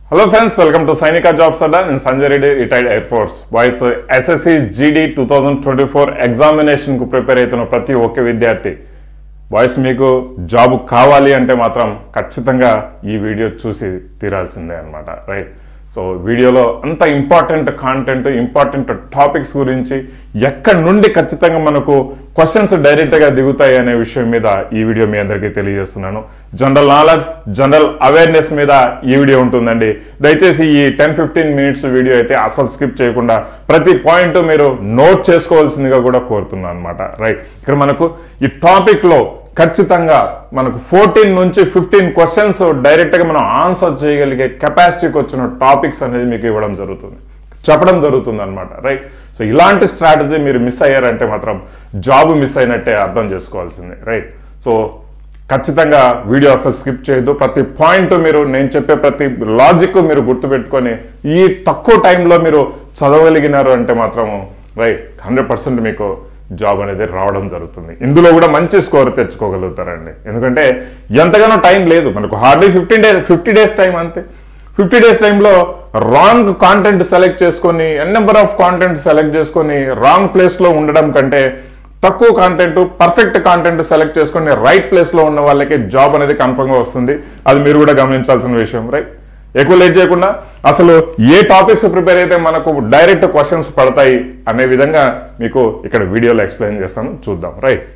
Hello friends, welcome to Sainika Jobs Adda. In Sanjay Reddy, retired Air Force. Boys, SSC GD 2024 examination ku prepare aituన్న ప్రతి ఒక్క విద్యార్థి boys మీకు job కావాలి అంటే మాత్రం ఖచ్చితంగా ఈ వీడియో చూసి తీరాల్సిందే అన్నమాట, రైట్? సో వీడియోలో అంత ఇంపార్టెంట్ కాంటెంట్, ఇంపార్టెంట్ టాపిక్స్ గురించి ఎక్కడి నుండి ఖచ్చితంగా మనకు క్వశ్చన్స్ డైరెక్ట్గా దిగుతాయి అనే విషయం మీద ఈ వీడియో మీ అందరికీ తెలియజేస్తున్నాను. జనరల్ నాలెడ్జ్, జనరల్ అవేర్నెస్ మీద ఈ వీడియో ఉంటుందండి. దయచేసి ఈ 10-15 మినిట్స్ వీడియో అయితే అసలు స్కిప్ చేయకుండా ప్రతి పాయింట్ మీరు నోట్ చేసుకోవాల్సిందిగా కూడా కోరుతున్నాను అనమాట, రైట్? ఇక్కడ మనకు ఈ టాపిక్లో ఖచ్చితంగా మనకు 14 నుంచి 15 క్వశ్చన్స్ డైరెక్ట్గా మనం ఆన్సర్ చేయగలిగే కెపాసిటీకి వచ్చిన టాపిక్స్ అనేది మీకు ఇవ్వడం జరుగుతుంది, చెప్పడం జరుగుతుంది అనమాట, రైట్? సో ఇలాంటి స్ట్రాటజీ మీరు మిస్ అయ్యారంటే మాత్రం జాబ్ మిస్ అయినట్టే అర్థం చేసుకోవాల్సిందే, రైట్? సో ఖచ్చితంగా వీడియో అసలు స్కిప్ చేయొద్దు. ప్రతి పాయింట్ మీరు, నేను చెప్పే ప్రతి లాజిక్ మీరు గుర్తుపెట్టుకొని ఈ తక్కువ టైంలో మీరు చదవగలిగినారు అంటే మాత్రము రైట్ 100% మీకు జాబ్ అనేది రావడం జరుగుతుంది. ఇందులో కూడా మంచి స్కోర్ తెచ్చుకోగలుగుతారండి. ఎందుకంటే ఎంతగానో టైం లేదు మనకు, హార్డ్లీ 50 డేస్ టైం అంతే. 50 డేస్ టైంలో రాంగ్ కాంటెంట్ సెలెక్ట్ చేసుకొని, నెంబర్ ఆఫ్ కాంటెంట్ సెలెక్ట్ చేసుకొని రాంగ్ ప్లేస్లో ఉండడం కంటే తక్కువ కాంటెంట్, పర్ఫెక్ట్ కాంటెంట్ సెలెక్ట్ చేసుకొని రైట్ ప్లేస్లో ఉన్న వాళ్ళకి జాబ్ అనేది కన్ఫర్మ్గా వస్తుంది. అది మీరు కూడా గమనించాల్సిన విషయం, రైట్? ఎక్కువ లేట్ చేయకుండా అసలు ఏ టాపిక్స్ ప్రిపేర్ అయితే మనకు డైరెక్ట్ క్వశ్చన్స్ పడతాయి అనే విధంగా మీకు ఇక్కడ వీడియోలో ఎక్స్ప్లెయిన్ చేస్తాను, చూద్దాం, రైట్?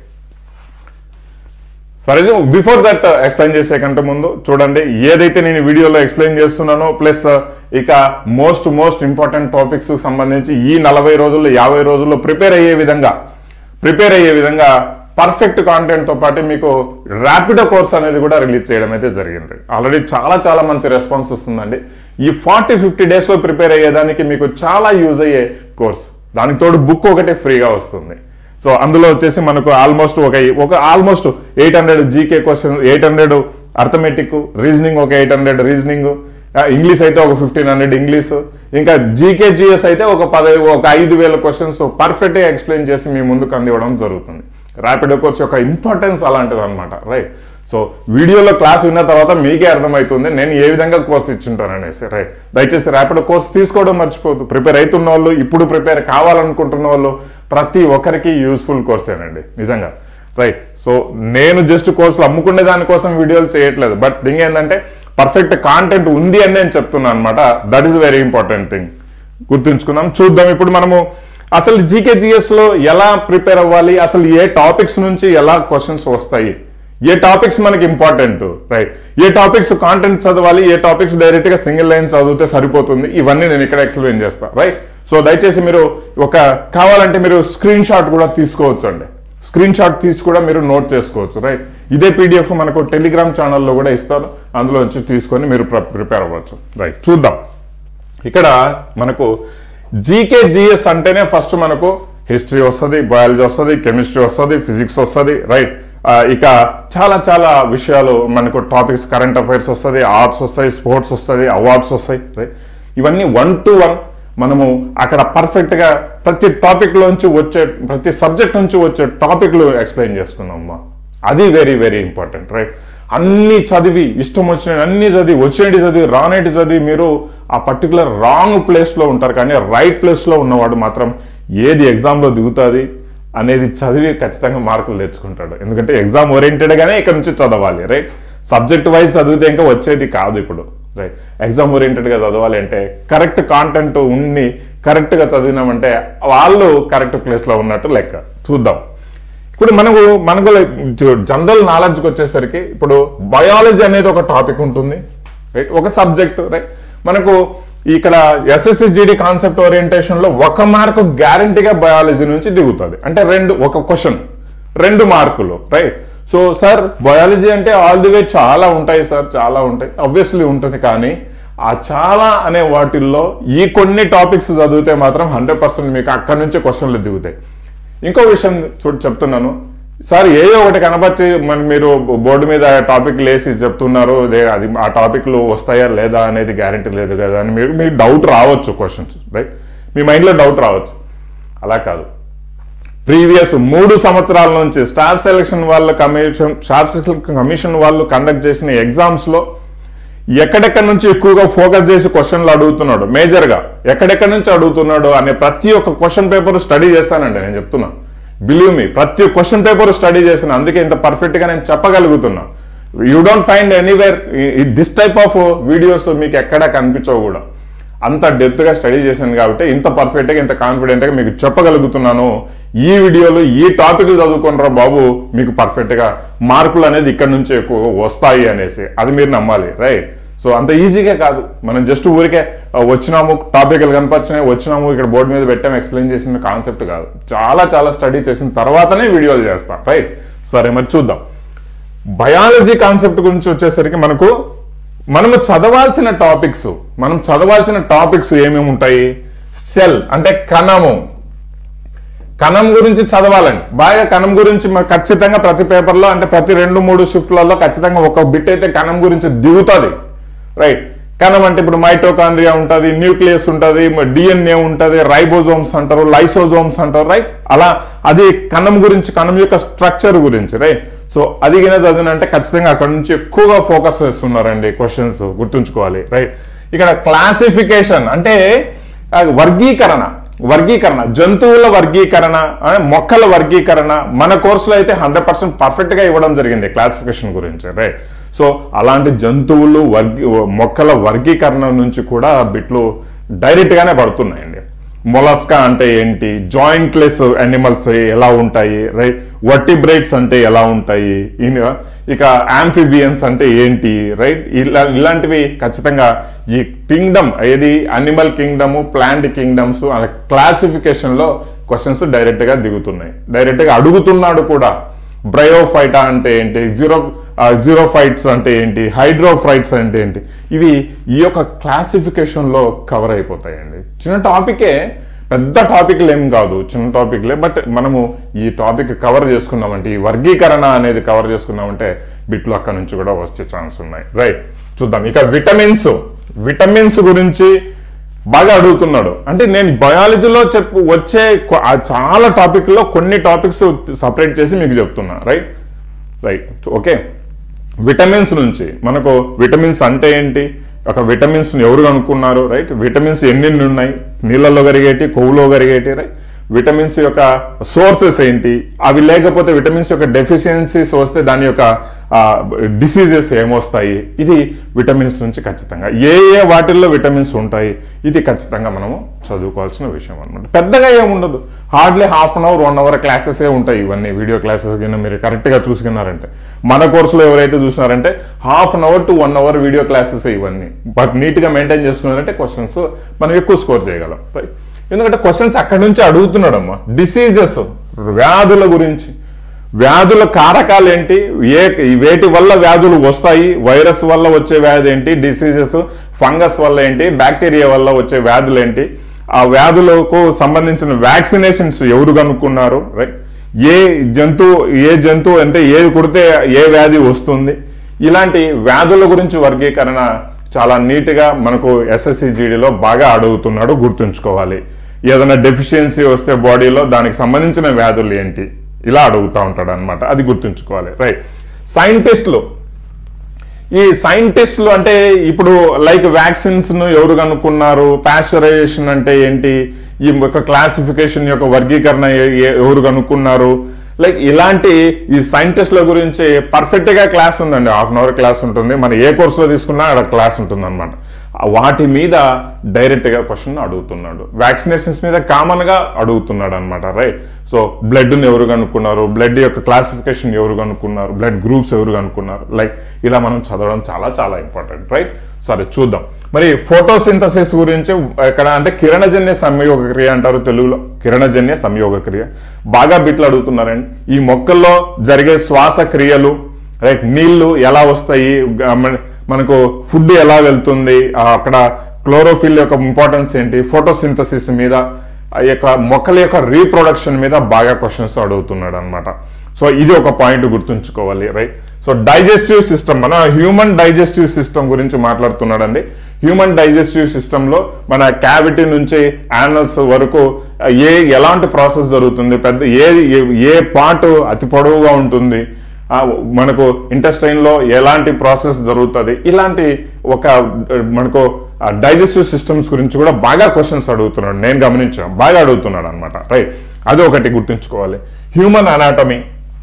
సరే, బిఫోర్ దట్ ఎక్స్ప్లెయిన్ చేసే కంటే ముందు చూడండి, ఏదైతే నేను వీడియోలో ఎక్స్ప్లెయిన్ చేస్తున్నానో ప్లస్ ఇక మోస్ట్ ఇంపార్టెంట్ టాపిక్స్ సంబంధించి ఈ 40 రోజుల్లో 50 రోజుల్లో ప్రిపేర్ అయ్యే విధంగా పర్ఫెక్ట్ కాంటెంట్తో పాటు మీకు ర్యాపిడో కోర్స్ అనేది కూడా రిలీజ్ చేయడం అయితే జరిగింది. ఆల్రెడీ చాలా మంచి రెస్పాన్స్ వస్తుందండి. ఈ 40-50 డేస్లో ప్రిపేర్ అయ్యేదానికి మీకు చాలా యూజ్ అయ్యే కోర్స్, దానికి తోడు బుక్ ఒకటి ఫ్రీగా వస్తుంది. సో అందులో వచ్చేసి మనకు almost 800 GK question, 800 arithmetic, reasoning ఒక 800 రీజనింగ్, ఇంగ్లీష్ అయితే ఒక 1500 ఇంగ్లీష్, ఇంకా జీకే జిఎస్ అయితే ఒక 5000 క్వశ్చన్స్ పర్ఫెక్ట్గా ఎక్స్ప్లెయిన్ చేసి మీ ముందుకు అందివ్వడం జరుగుతుంది. ర్యాపిడో కోర్స్ యొక్క ఇంపార్టెన్స్ అలాంటిది అనమాట, రైట్? సో వీడియోలో క్లాస్ విన్న తర్వాత మీకే అర్థమవుతుంది నేను ఏ విధంగా కోర్స్ ఇచ్చింటాను అనేసి, రైట్? దయచేసి ర్యాపిడో కోర్స్ తీసుకోవడం మర్చిపోద్దు. ప్రిపేర్ అవుతున్న వాళ్ళు, ఇప్పుడు ప్రిపేర్ కావాలనుకుంటున్న వాళ్ళు ప్రతి ఒక్కరికి యూస్ఫుల్ కోర్సేనండి, నిజంగా, రైట్? సో నేను జస్ట్ కోర్సులు అమ్ముకునే దానికోసం వీడియోలు చేయట్లేదు, బట్ థింగ్ ఏంటంటే పర్ఫెక్ట్ కాంటెంట్ ఉంది అని నేను చెప్తున్నాను అనమాట. That is very important thing, గుర్తుంచుకుందాం. చూద్దాం ఇప్పుడు మనము అసలు జీకే జిఎస్లో ఎలా ప్రిపేర్ అవ్వాలి, అసలు ఏ టాపిక్స్ నుంచి ఎలా క్వశ్చన్స్ వస్తాయి, ఏ టాపిక్స్ మనకి ఇంపార్టెంట్, రైట్? ఏ టాపిక్స్ కాంటెంట్ చదవాలి, ఏ టాపిక్స్ డైరెక్ట్గా సింగిల్ లైన్ చదివితే సరిపోతుంది, ఇవన్నీ నేను ఇక్కడ ఎక్స్ప్లెయిన్ చేస్తాను, రైట్? సో దయచేసి మీరు కావాలంటే మీరు స్క్రీన్ షాట్ కూడా తీసుకోవచ్చు అండి. స్క్రీన్ షాట్ తీసి కూడా మీరు నోట్ చేసుకోవచ్చు, రైట్? ఇదే పీడిఎఫ్ మనకు టెలిగ్రామ్ ఛానల్లో కూడా ఇస్తారు, అందులో వచ్చి తీసుకొని మీరు ప్రిపేర్ అవ్వచ్చు, రైట్? చూద్దాం. ఇక్కడ మనకు జీకే జిఎస్ అంటేనే ఫస్ట్ మనకు హిస్టరీ వస్తుంది, బయాలజీ వస్తుంది, కెమిస్ట్రీ వస్తుంది, ఫిజిక్స్ వస్తుంది, రైట్? ఇక చాలా విషయాలు మనకు టాపిక్స్, కరెంట్ అఫైర్స్ వస్తుంది, ఆర్ట్స్ వస్తాయి, స్పోర్ట్స్ వస్తుంది, అవార్డ్స్ వస్తాయి, రైట్? ఇవన్నీ 1 to 1 మనము అక్కడ పర్ఫెక్ట్గా ప్రతి టాపిక్లోంచి వచ్చే, ప్రతి సబ్జెక్ట్ నుంచి వచ్చే టాపిక్లు ఎక్స్ప్లెయిన్ చేసుకుందాం. అది వెరీ ఇంపార్టెంట్, రైట్? అన్ని చదివి ఇష్టం వచ్చినవి అన్ని చదివి రానేటి చదివి మీరు ఆ పర్టికులర్ రాంగ్ ప్లేస్లో ఉంటారు. కానీ రైట్ ప్లేస్లో ఉన్నవాడు మాత్రం ఏది ఎగ్జామ్లో దిగుతుంది అనేది చదివి ఖచ్చితంగా మార్కులు తెచ్చుకుంటాడు. ఎందుకంటే ఎగ్జామ్ ఓరియంటెడ్గానే ఇక్కడ నుంచి చదవాలి, రైట్? సబ్జెక్ట్ వైజ్ చదివితే ఇంకా వచ్చేది కాదు ఇప్పుడు, రైట్? ఎగ్జామ్ ఓరియంటెడ్గా చదవాలి అంటే కరెక్ట్ కాంటెంట్ ఉండి కరెక్ట్గా చదివినామంటే వాళ్ళు కరెక్ట్ ప్లేస్లో ఉన్నట్టు లెక్క. చూద్దాం. ఇప్పుడు మనకు జనరల్ నాలెడ్జ్కి వచ్చేసరికి ఇప్పుడు బయాలజీ అనేది ఒక టాపిక్ ఉంటుంది, రైట్? ఒక సబ్జెక్ట్, రైట్? మనకు ఇక్కడ ఎస్ఎస్సి జీడీ కాన్సెప్ట్ ఓరియంటేషన్లో 1 మార్కు గ్యారంటీగా బయాలజీ నుంచి దిగుతుంది. అంటే ఒక క్వశ్చన్ 2 మార్కులు, రైట్? సో సార్ బయాలజీ అంటే ఆల్ ది వే చాలా ఉంటాయి సార్, చాలా ఉంటాయి, ఆబ్వియస్లీ ఉంటుంది. కానీ ఆ చాలా అనే వాటిల్లో ఈ కొన్ని టాపిక్స్ చదివితే మాత్రం 100% మీకు అక్కడి నుంచి క్వశ్చన్లు దిగుతాయి. ఇంకో విషయం చెప్తున్నాను సార్, ఏదో ఒకటి కనపచ్చి మీరు బోర్డు మీద టాపిక్ లేసి చెప్తున్నారు, అది ఆ టాపిక్లు వస్తాయా లేదా అనేది గ్యారంటీ లేదు కదా అని మీకు డౌట్ రావచ్చు, క్వశ్చన్స్, రైట్? మీ మైండ్లో డౌట్ రావచ్చు. అలా కాదు, ప్రీవియస్ 3 సంవత్సరాల నుంచి స్టాఫ్ సెలక్షన్ కమిషన్ వాళ్ళు కండక్ట్ చేసిన ఎగ్జామ్స్లో ఎక్కడెక్కడి నుంచి ఎక్కువగా ఫోకస్ చేసి క్వశ్చన్లు అడుగుతున్నాడు, మేజర్గా ఎక్కడెక్కడి నుంచి అడుగుతున్నాడు అనే ప్రతి ఒక్క క్వశ్చన్ పేపర్ స్టడీ చేస్తానండి. నేను చెప్తున్నా, బిలీవ్ మీ, ప్రతి క్వశ్చన్ పేపర్ స్టడీ చేసిన, అందుకే ఇంత పర్ఫెక్ట్గా నేను చెప్పగలుగుతున్నా. You don't find anywhere this type of videos మీకు ఎక్కడా కనిపించవు కూడా. అంత డెప్త్గా స్టడీ చేశాను కాబట్టి ఇంత పర్ఫెక్ట్గా, ఇంత కాన్ఫిడెంట్గా మీకు చెప్పగలుగుతున్నాను. ఈ వీడియోలో ఈ టాపిక్లు చదువుకున్నారా బాబు, మీకు పర్ఫెక్ట్గా మార్కులు అనేది ఇక్కడ నుంచి ఎక్కువ వస్తాయి అనేసి అది మీరు నమ్మాలి, రైట్? సో అంత ఈజీగా కాదు, మనం జస్ట్ ఊరికే వచ్చినాము, టాపిక్లు కనిపించినాయి, వచ్చినాము, ఇక్కడ బోర్డు మీద పెట్టాము, ఎక్స్ప్లెయిన్ చేసిన కాన్సెప్ట్ కాదు. చాలా చాలా స్టడీ చేసిన తర్వాతనే వీడియోలు చేస్తాం, రైట్? సరే, మరి చూద్దాం. బయాలజీ కాన్సెప్ట్ గురించి వచ్చేసరికి మనము చదవాల్సిన టాపిక్స్ ఏమేమి ఉంటాయి? సెల్ అంటే కణం గురించి చదవాలండి బాగా. కణం గురించి ఖచ్చితంగా ప్రతి పేపర్లో, అంటే ప్రతి 2-3 షిఫ్ట్లలో ఖచ్చితంగా ఒక బిట్ అయితే కణం గురించి దిగుతుంది, రైట్? కణం అంటే ఇప్పుడు మైటోకాండ్రియా ఉంటుంది, న్యూక్లియస్ ఉంటుంది, డిఎన్ఏ ఉంటుంది, రైబోజోమ్స్ అంటారు, లైసోజోమ్స్ అంటారు, రైట్? అలా అది కణం గురించి, కణం యొక్క స్ట్రక్చర్ గురించి, రైట్? సో అది కింద చదివినంటే ఖచ్చితంగా అక్కడ నుంచి ఎక్కువగా ఫోకస్ చేస్తున్నారండి క్వశ్చన్స్, గుర్తుంచుకోవాలి, రైట్? ఇక్కడ క్లాసిఫికేషన్ అంటే వర్గీకరణ, జంతువుల వర్గీకరణ, మొక్కల వర్గీకరణ మన కోర్సులో అయితే 100% పర్ఫెక్ట్గా ఇవ్వడం జరిగింది క్లాసిఫికేషన్ గురించి, రైట్? సో అలాంటి జంతువులు మొక్కల వర్గీకరణ నుంచి కూడా బిట్లు డైరెక్ట్గానే పడుతున్నాయండి. మొలస్కా అంటే ఏంటి, జాయింట్లెస్ యానిమల్స్ ఎలా ఉంటాయి, రైట్? వర్టిబ్రేట్స్ అంటే ఎలా ఉంటాయి, ఇక ఆంఫిబియన్స్ అంటే ఏంటి, రైట్? ఇలాంటివి ఖచ్చితంగా ఈ కింగ్డమ్, ఏది అనిమల్ కింగ్డమ్, ప్లాంట్ కింగ్డమ్స్ క్లాసిఫికేషన్లో క్వశ్చన్స్ డైరెక్ట్గా దిగుతున్నాయి, డైరెక్ట్గా అడుగుతున్నాడు కూడా. బ్రయోఫైటా అంటే ఏంటి, జీరోఫైట్స్ అంటే ఏంటి, హైడ్రోఫైట్స్ అంటే ఏంటి, ఇవి ఈ యొక్క క్లాసిఫికేషన్లో కవర్ అయిపోతాయండి. చిన్న టాపికే, పెద్ద టాపిక్లు ఏం కాదు, చిన్న టాపిక్లే. బట్ మనము ఈ టాపిక్ కవర్ చేసుకున్నామంటే, ఈ వర్గీకరణ అనేది కవర్ చేసుకున్నామంటే బిట్లు అక్కడ నుంచి కూడా వచ్చే ఛాన్స్ ఉన్నాయి, రైట్? చూద్దాం. ఇక విటమిన్స్ గురించి బాగా అడుగుతున్నాడు. అంటే నేను బయాలజీలో వచ్చే చాలా టాపిక్లో కొన్ని టాపిక్స్ సపరేట్ చేసి మీకు చెప్తున్నా, రైట్? ఓకే, విటమిన్స్ నుంచి మనకు విటమిన్స్ అంటే ఏంటి, ఒక విటమిన్స్ ఎవరు కనుక్కున్నారు, రైట్? విటమిన్స్ ఎన్ని ఉన్నాయి, నీళ్ళలో కరిగేటి, కొవ్వులో కరిగేటి, రైట్? విటమిన్స్ యొక్క సోర్సెస్ ఏంటి, అవి లేకపోతే విటమిన్స్ యొక్క డెఫిషియన్సీస్ వస్తే దాని యొక్క డిసీజెస్ ఏమొస్తాయి, ఇది విటమిన్స్ నుంచి ఖచ్చితంగా ఏ వాటిల్లో విటమిన్స్ ఉంటాయి, ఇది ఖచ్చితంగా మనము చదువుకోవాల్సిన విషయం అనమాట. పెద్దగా ఏముండదు, హార్డ్లీ 1/2 అవర్ 1 అవర్ క్లాసెసే ఉంటాయి ఇవన్నీ. వీడియో క్లాసెస్ కింద మీరు కరెక్ట్గా చూసుకున్నారంటే, మన కోర్సులో ఎవరైతే చూసినారంటే 1/2 hour to 1 hour video classes ఇవన్నీ. బట్ నీట్గా మెయింటైన్ చేసుకున్నారంటే క్వశ్చన్స్ మనం ఎక్కువ స్కోర్ చేయగలం, రైట్? ఎందుకంటే క్వశ్చన్స్ అక్కడి నుంచి అడుగుతున్నాడమ్మా. డిసీజెస్, వ్యాధుల గురించి, వ్యాధుల కారకాలు ఏంటి, వేటి వల్ల వ్యాధులు వస్తాయి, వైరస్ వల్ల వచ్చే వ్యాధి ఏంటి, డిసీజెస్, ఫంగస్ వల్ల ఏంటి, బ్యాక్టీరియా వల్ల వచ్చే వ్యాధులు ఏంటి, ఆ వ్యాధులకు సంబంధించిన వ్యాక్సినేషన్స్ ఎవరు కనుక్కున్నారు, రైట్? ఏ జంతువు అంటే ఏది కుడితే ఏ వ్యాధి వస్తుంది, ఇలాంటి వ్యాధుల గురించి వర్గీకరణ చాలా నీట్గా మనకు SSCGDలో బాగా అడుగుతున్నాడు, గుర్తుంచుకోవాలి. ఏదైనా డెఫిషియన్సీ వస్తే బాడీలో దానికి సంబంధించిన వ్యాధులు ఏంటి, ఇలా అడుగుతూ ఉంటాడు అనమాట, అది గుర్తుంచుకోవాలి, రైట్? ఈ సైంటిస్టులు అంటే ఇప్పుడు లైక్ వ్యాక్సిన్స్ ను ఎవరు కనుక్కున్నారు, పాస్చరైజేషన్ అంటే ఏంటి, ఈ యొక్క క్లాసిఫికేషన్ యొక్క వర్గీకరణ ఎవరు కనుక్కున్నారు, లైక్ ఇలాంటి ఈ సైంటిస్టుల గురించి పర్ఫెక్ట్గా క్లాస్ ఉందండి. 1/2 అవర్ క్లాస్ ఉంటుంది, మన ఏ కోర్సులో తీసుకున్నా అక్కడ క్లాస్ ఉంటుంది అనమాట. వాటి మీద డైరెక్ట్గా క్వశ్చన్ అడుగుతున్నాడు. వ్యాక్సినేషన్స్ మీద కామన్గా అడుగుతున్నాడు అనమాట, రైట్? సో బ్లడ్ని ఎవరు కనుక్కున్నారు, బ్లడ్ యొక్క క్లాసిఫికేషన్ ఎవరు కనుక్కున్నారు, బ్లడ్ గ్రూప్స్ ఎవరు కనుక్కున్నారు, లైక్ ఇలా మనం చదవడం చాలా చాలా ఇంపార్టెంట్, రైట్? సరే, చూద్దాం. మరి ఫోటోసింథసిస్ గురించి ఎక్కడ అంటే కిరణజన్య సంయోగ క్రియ అంటారు తెలుగులో, కిరణజన్య సంయోగ క్రియ బాగా బిట్లు అడుగుతున్నారండి. ఈ మొక్కల్లో జరిగే శ్వాస క్రియలు, రైట్? నీళ్లు ఎలా వస్తాయి, మనకు ఫుడ్ ఎలా వెళ్తుంది, అక్కడ క్లోరోఫిల్ యొక్క ఇంపార్టెన్స్ ఏంటి, ఫోటోసింథసిస్ మీద, ఆ యొక్క మొక్కల యొక్క రీప్రొడక్షన్ మీద బాగా క్వశ్చన్స్ అడుగుతున్నాడు అనమాట. సో ఇది ఒక పాయింట్ గుర్తుంచుకోవాలి, రైట్? సో డైజెస్టివ్ సిస్టమ్, మన హ్యూమన్ డైజెస్టివ్ సిస్టమ్ గురించి మాట్లాడుతున్నాడండి. హ్యూమన్ డైజెస్టివ్ సిస్టంలో మన క్యావిటీ నుంచి యానల్స్ వరకు ఎలాంటి ప్రాసెస్ జరుగుతుంది, ఏ పార్ట్ అతి పొడవుగా ఉంటుంది, మనకు ఇంటెస్టైన్లో ఎలాంటి ప్రాసెస్ జరుగుతుంది, ఇలాంటి ఒక మనకు డైజెస్టివ్ సిస్టమ్స్ గురించి కూడా బాగా క్వశ్చన్స్ అడుగుతున్నాడు. నేను గమనించాను, బాగా అడుగుతున్నాడు అనమాట. రైట్, అది ఒకటి గుర్తుంచుకోవాలి. హ్యూమన్ అనాటమీ,